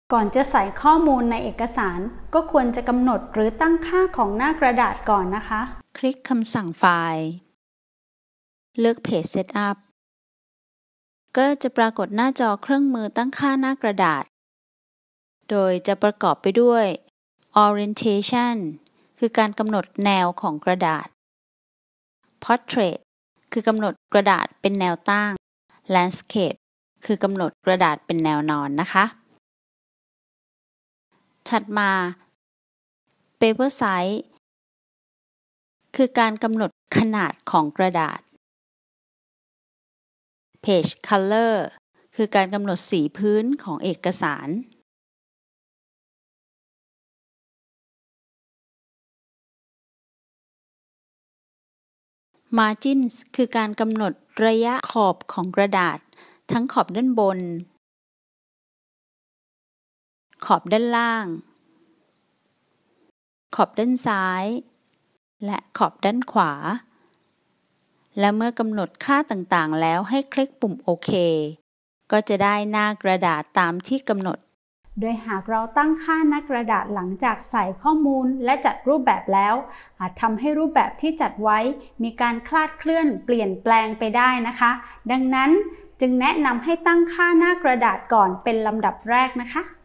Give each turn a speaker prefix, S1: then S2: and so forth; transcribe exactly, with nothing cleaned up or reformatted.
S1: ก่อนจะใส่ข้อมูลในเอกสารก็ควรจะกำหนดหรือตั้งค่าของหน้ากระดาษก่อนนะคะ
S2: คลิกคำสั่งไฟล์เลือก Page Setup ก็จะปรากฏหน้าจอเครื่องมือตั้งค่าหน้ากระดาษโดยจะประกอบไปด้วย Orientation คือการกำหนดแนวของกระดาษ Portrait คือกำหนดกระดาษเป็นแนวตั้ง Landscape คือกำหนดกระดาษเป็นแนวนอนนะคะถัดมา Paper Size คือการกำหนดขนาดของกระดาษ Page Color คือการกำหนดสีพื้นของเอกสาร Margins คือการกำหนดระยะขอบของกระดาษทั้งขอบด้านบนขอบด้านล่างขอบด้านซ้ายและขอบด้านขวาและเมื่อกำหนดค่าต่างๆแล้วให้คลิกปุ่มโอเคก็จะได้หน้ากระดาษตามที่กำหนด
S1: โดยหากเราตั้งค่าหน้ากระดาษหลังจากใส่ข้อมูลและจัดรูปแบบแล้วอาจทำให้รูปแบบที่จัดไว้มีการคลาดเคลื่อนเปลี่ยนแปลงไปได้นะคะดังนั้นจึงแนะนำให้ตั้งค่าหน้ากระดาษก่อนเป็นลำดับแรกนะคะ